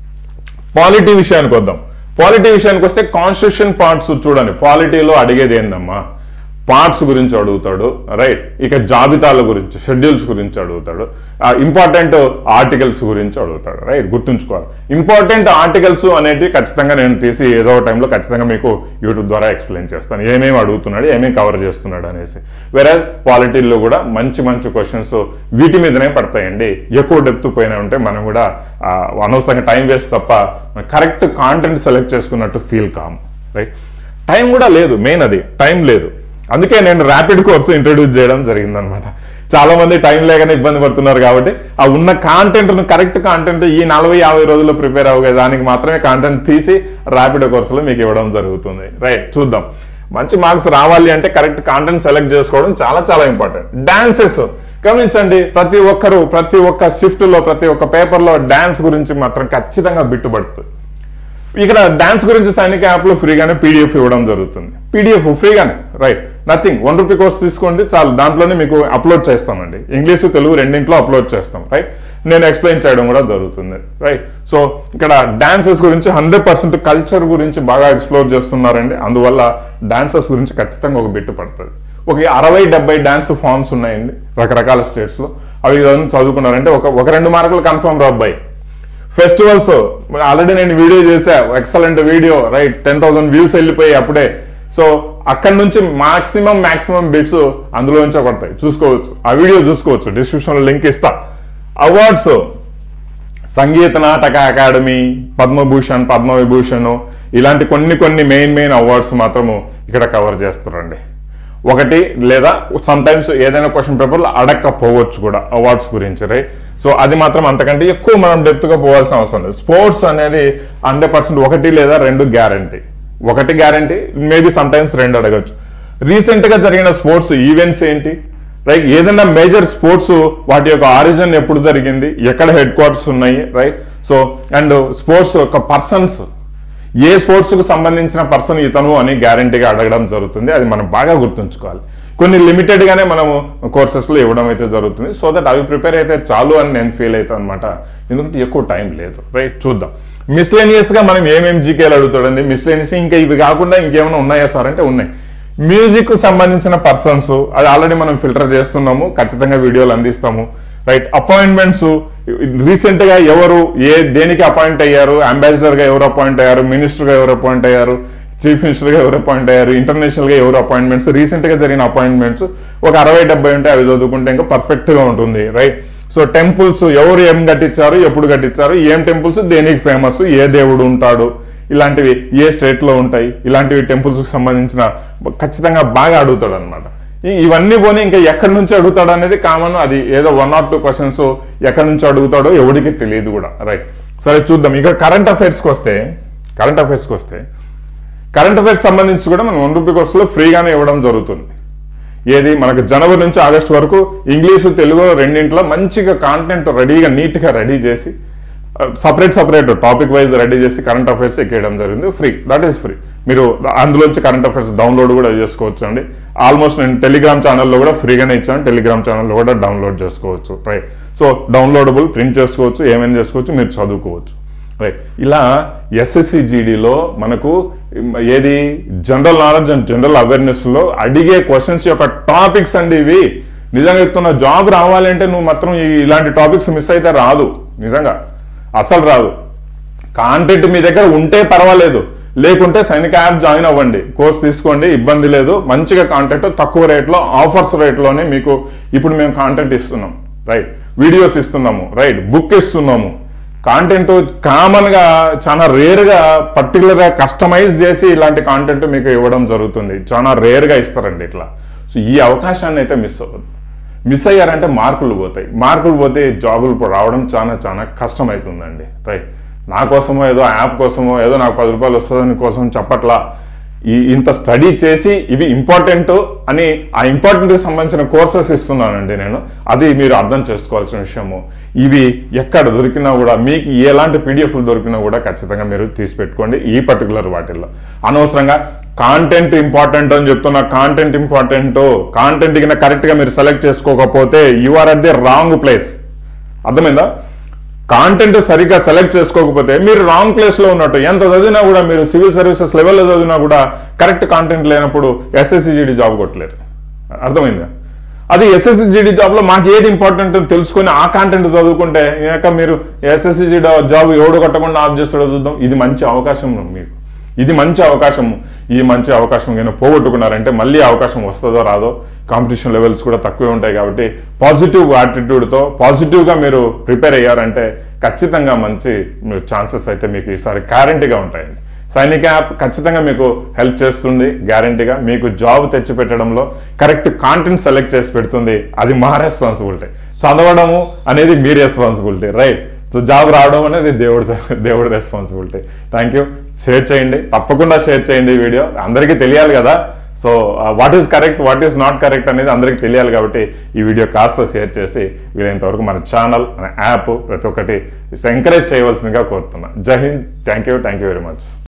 పాలిటీ విషయానికి వద్దాం. పాలిటీ విషయానికి వస్తే కాన్స్టిట్యూషన్ పార్ట్స్ చూడండి. పాలిటీలో అడిగేది ఏందమ్మా? పార్ట్స్ గురించి అడుగుతాడు, రైట్? ఇక జాబితాల గురించి, షెడ్యూల్స్ గురించి అడుగుతాడు, ఇంపార్టెంట్ ఆర్టికల్స్ గురించి అడుగుతాడు, రైట్? గుర్తుంచుకోవాలి. ఇంపార్టెంట్ ఆర్టికల్స్ అనేటివి ఖచ్చితంగా నేను తీసి ఏదో టైంలో ఖచ్చితంగా మీకు యూట్యూబ్ ద్వారా ఎక్స్ప్లెయిన్ చేస్తాను, ఏమేమి అడుగుతున్నాడు, ఏమేమి కవర్ చేస్తున్నాడు అనేసి. వేరే పాలిటీల్లో కూడా మంచి క్వశ్చన్స్ వీటి మీదనే పడతాయండి. ఎక్కువ డెప్త్ పోయినా ఉంటే మనం కూడా అనవసరంగా టైం వేస్ట్ తప్ప కరెక్ట్ కాంటెంట్ సెలెక్ట్ చేసుకున్నట్టు ఫీల్ కాము, రైట్? టైం కూడా లేదు, మెయిన్ అది టైం లేదు. అందుకే నేను ర్యాపిడ్ కోర్సు ఇంట్రడ్యూస్ చేయడం జరిగిందనమాట. చాలా మంది టైం లేకనే ఇబ్బంది పడుతున్నారు కాబట్టి ఆ ఉన్న కాంటెంట్ను, కరెక్ట్ కాంటెంట్ ఈ 40-50 రోజుల్లో ప్రిపేర్ అవ్వగే దానికి మాత్రమే కాంటెంట్ తీసి ర్యాపిడ్ కోర్సులో మీకు ఇవ్వడం జరుగుతుంది, రైట్? చూద్దాం. మంచి మార్క్స్ రావాలి అంటే కరెక్ట్ కాంటెంట్ సెలెక్ట్ చేసుకోవడం చాలా ఇంపార్టెంట్. డాన్సెస్ గమనించండి. ప్రతి ఒక్క షిఫ్ట్లో, ప్రతి ఒక్క పేపర్లో డాన్స్ గురించి మాత్రం ఖచ్చితంగా బిట్టుబడుతుంది. ఇక్కడ డాన్స్ గురించి సైనిక యాప్లో ఫ్రీగానే పీడిఎఫ్ ఇవ్వడం జరుగుతుంది. పీడిఎఫ్ ఫ్రీగానే, రైట్? నథింగ్. 1 రూపీ కోర్స్ తీసుకోండి చాలు, దాంట్లోనే మీకు అప్లోడ్ చేస్తామండి. ఇంగ్లీషు తెలుగు రెండింట్లో అప్లోడ్ చేస్తాం, రైట్? నేను ఎక్స్ప్లెయిన్ చేయడం కూడా జరుగుతుంది, రైట్? సో ఇక్కడ డాన్సెస్ గురించి 100% కల్చర్ గురించి బాగా ఎక్స్ప్లోర్ చేస్తున్నారండి. అందువల్ల డాన్సెస్ గురించి ఖచ్చితంగా ఒక బిట్టు పడుతుంది. ఒక 60-70 డాన్స్ ఫామ్స్ ఉన్నాయండి రకరకాల స్టేట్స్లో. అవి చదువుకున్నారంటే ఒక 2 మార్కులు కన్ఫర్మ్ రా అబ్బాయి. ఫెస్టివల్స్ ఆల్రెడీ నేను వీడియో చేశా, ఎక్సలెంట్ వీడియో, రైట్? 10,000 వ్యూస్ వెళ్ళిపోయి అప్పుడే. సో అక్కడ నుంచి మాక్సిమం బిట్స్ అందులో నుంచే పడతాయి, చూసుకోవచ్చు. ఆ వీడియో చూసుకోవచ్చు, డిస్క్రిప్షన్లో లింక్ ఇస్తా. అవార్డ్స్, సంగీత నాటక అకాడమీ, పద్మభూషణ్, పద్మవిభూషణ్, ఇలాంటి కొన్ని మెయిన్ అవార్డ్స్ మాత్రము ఇక్కడ కవర్ చేస్తారండి. ఒకటి లేదా సమ్ టైమ్స్ ఏదైనా క్వశ్చన్ పేపర్లో అడగకపోవచ్చు కూడా అవార్డ్స్ గురించి, రైట్? సో అది మాత్రం అంతకంటే ఎక్కువ మనం డెప్త్గా పోవాల్సిన అవసరం లేదు. స్పోర్ట్స్ అనేది 100% 1 లేదా 2 గ్యారంటీ. 1 గ్యారంటీ, మేబీ సమ్ టైమ్స్ 2 అడగచ్చు. రీసెంట్గా జరిగిన స్పోర్ట్స్ ఈవెంట్స్ ఏంటి, రైట్. ఏదైనా మేజర్ స్పోర్ట్స్ వాటి యొక్క ఆరిజిన్ ఎప్పుడు జరిగింది, ఎక్కడ హెడ్ క్వార్టర్స్ ఉన్నాయి, రైట్. సో అండ్ స్పోర్ట్స్ యొక్క పర్సన్స్, ఏ స్పోర్ట్స్కు సంబంధించిన పర్సన్ ఇతను అని గ్యారంటీగా అడగడం జరుగుతుంది. అది మనం బాగా గుర్తుంచుకోవాలి. కొన్ని లిమిటెడ్గానే మనము కోర్సెస్లో ఇవ్వడం అయితే జరుగుతుంది. సో దట్ అవి ప్రిపేర్ అయితే చాలు అని నేను ఫీల్ అవుతాను అనమాట. ఎందుకంటే ఎక్కువ టైం లేదు, రైట్. చూద్దాం మిస్లేనియస్గా మనం ఏమేమి జీకేలు అడుగుతాడండి. మిస్లేనియస్ ఇంకా ఇవి కాకుండా ఇంకేమైనా ఉన్నాయా సార్ అంటే ఉన్నాయి. మ్యూజిక్ సంబంధించిన పర్సన్స్ అది ఆల్రెడీ మనం ఫిల్టర్ చేస్తున్నాము, ఖచ్చితంగా వీడియోలు అందిస్తాము, రైట్. అపాయింట్మెంట్స్ రీసెంట్ గా ఎవరు దేనికి అపాయింట్ అయ్యారు, అంబాసిడర్ గా ఎవరు అపాయింట్ అయ్యారు, మినిస్టర్ గా ఎవరు అపాయింట్ అయ్యారు, చీఫ్ మినిస్టర్ గా ఎవరు అపాయింట్ అయ్యారు, ఇంటర్నేషనల్ గా ఎవరు అపాయింట్మెంట్స్, రీసెంట్ గా జరిగిన అపాయింట్మెంట్స్ ఒక 60-70 ఉంటే అవి చదువుకుంటే ఇంకా పర్ఫెక్ట్ గా ఉంటుంది, రైట్. సో టెంపుల్స్ ఎవరు ఏం కట్టించారు, ఎప్పుడు కట్టించారు, ఏం టెంపుల్స్ దేనికి ఫేమస్, ఏ దేవుడు ఉంటాడు, ఇలాంటివి ఏ స్టేట్ లో ఉంటాయి, ఇలాంటివి టెంపుల్స్ కి సంబంధించిన ఖచ్చితంగా బాగా అడుగుతాడు అనమాట. ఇవన్నీ పోనీ ఇంకా ఎక్కడి నుంచి అడుగుతాడు అనేది కామన్. అది ఏదో 1 or 2 క్వశ్చన్స్ ఎక్కడి నుంచి అడుగుతాడో ఎవరికి తెలియదు కూడా, రైట్. సరే చూద్దాం. ఇక్కడ కరెంట్ అఫైర్స్కి వస్తే కరెంట్ అఫైర్స్ సంబంధించి కూడా మనం 1 రూపీ కోర్సులో ఫ్రీగానే ఇవ్వడం జరుగుతుంది. ఏది మనకు జనవరి నుంచి ఆగస్టు వరకు ఇంగ్లీషు తెలుగు రెండింటిలో మంచిగా కాంటెంట్ రెడీగా నీట్గా రెడీ చేసి సపరేట్ టాపిక్ వైజ్ రెడీ చేసి కరెంట్ అఫైర్స్ ఎక్కేయడం జరిగింది. Free, that is free. మీరు అందులోంచి కరెంట్ అఫైర్స్ డౌన్లోడ్ కూడా చేసుకోవచ్చు అండి. ఆల్మోస్ట్ నేను టెలిగ్రామ్ ఛానల్లో కూడా ఫ్రీగానే ఇచ్చాను. టెలిగ్రామ్ ఛానల్లో కూడా డౌన్లోడ్ చేసుకోవచ్చు, రైట్. సో డౌన్లోడబుల్, ప్రింట్ చేసుకోవచ్చు, ఏమైనా చేసుకోవచ్చు, మీరు చదువుకోవచ్చు, రైట్. ఇలా ఎస్ఎస్సి జీడీలో మనకు ఏది జనరల్ నాలెడ్జ్ అండ్ జనరల్ అవేర్నెస్లో అడిగే క్వశ్చన్స్ యొక్క టాపిక్స్ అండి ఇవి. నిజంగా చెప్తున్నా, జాబ్ రావాలంటే నువ్వు మాత్రం ఇలాంటి టాపిక్స్ మిస్ అయితే రాదు, నిజంగా అసలు రాదు. కాంటెంట్ మీ దగ్గర ఉంటే పర్వాలేదు, లేకుంటే సైనిక యాప్ జాయిన్ అవ్వండి, కోర్స్ తీసుకోండి, ఇబ్బంది లేదు. మంచిగా కాంటెంట్ తక్కువ రేట్లో, ఆఫర్స్ రేట్లోనే మీకు ఇప్పుడు మేము కాంటెంట్ ఇస్తున్నాం, రైట్. వీడియోస్ ఇస్తున్నాము, రైట్. బుక్ ఇస్తున్నాము. కాంటెంట్ కామన్గా చాలా రేర్గా పర్టికులర్గా కస్టమైజ్ చేసి ఇలాంటి కాంటెంట్ మీకు ఇవ్వడం జరుగుతుంది. చాలా రేర్గా ఇస్తారండి ఇట్లా. సో ఈ అవకాశాన్ని అయితే మిస్ అవ్వద్దు. మిస్ అయ్యారంటే మార్కులు పోతే జాబులు రావడం చాలా కష్టమవుతుందండి, రైట్. నా కోసమో ఏదో యాప్ కోసమో ఏదో నాకు 10 రూపాయలు వస్తుందని కోసం చెప్పట్లా. ఇంత స్టడీ చేసి ఇవి ఇంపార్టెంట్ అని ఆ ఇంపార్టెంట్కి సంబంధించిన కోర్సెస్ ఇస్తున్నానండి నేను. అది మీరు అర్థం చేసుకోవాల్సిన విషయము. ఇవి ఎక్కడ దొరికినా కూడా, మీకు ఎలాంటి పీడిఎఫ్లు దొరికినా కూడా ఖచ్చితంగా మీరు తీసి పెట్టుకోండి ఈ పర్టికులర్ వాటిల్లో. అనవసరంగా కాంటెంట్ ఇంపార్టెంట్ అని చెప్తున్నా, కాంటెంట్ కింద కరెక్ట్గా మీరు సెలెక్ట్ చేసుకోకపోతే you are at the wrong place. అర్థమైందా? కాంటెంట్ సరిగ్గా సెలెక్ట్ చేసుకోకపోతే మీరు రాంగ్ ప్లేస్లో ఉన్నట్టు. ఎంత చదివినా కూడా, మీరు సివిల్ సర్వీసెస్ లెవెల్లో చదివినా కూడా కరెక్ట్ కాంటెంట్ లేనప్పుడు ఎస్ఎస్సిజిడి జాబ్ కొట్టలేరు. అర్థమైందా? అది ఎస్ఎస్సిజిడి జాబ్లో మాకు ఏది ఇంపార్టెంట్ అని తెలుసుకొని ఆ కాంటెంట్ చదువుకుంటే ఇంకా మీరు ఎస్ఎస్సిజిడి జాబ్ ఎవడు కొట్టకుండా ఆఫ్ చేస్తాడో చూద్దాం. ఇది మంచి అవకాశం మీకు, ఇది మంచి అవకాశం. ఈ మంచి అవకాశం కన్నా పోగొట్టుకున్నారంటే మళ్ళీ అవకాశం వస్తుందో రాదో. కాంపిటీషన్ లెవెల్స్ కూడా తక్కువే ఉంటాయి కాబట్టి పాజిటివ్ యాటిట్యూడ్తో పాజిటివ్గా మీరు ప్రిపేర్ అయ్యారంటే ఖచ్చితంగా మంచి ఛాన్సెస్ అయితే మీకు ఈసారి గ్యారంటీగా ఉంటాయండి. సైనిక యాప్ ఖచ్చితంగా మీకు హెల్ప్ చేస్తుంది, గ్యారంటీగా మీకు జాబ్ తెచ్చిపెట్టడంలో కరెక్ట్ కాంటెంట్ సెలెక్ట్ చేసి పెడుతుంది. అది మా రెస్పాన్సిబిలిటీ. చదవడము అనేది మీ రెస్పాన్సిబిలిటీ, రైట్. సో జాబ్ రావడం అనేది దేవుడి రెస్పాన్సిబిలిటీ. Thank you. షేర్ చేయండి, తప్పకుండా షేర్ చేయండి ఈ వీడియో. అందరికీ తెలియాలి కదా. So what is correct, what is not correct అనేది అందరికీ తెలియాలి కాబట్టి ఈ వీడియో కాస్త షేర్ చేసి వీలైనంతవరకు మన ఛానల్, మన యాప్ ప్రతి ఒక్కటి ఎంకరేజ్ చేయవలసిందిగా కోరుతున్నా. Jai Hind. Thank you very much.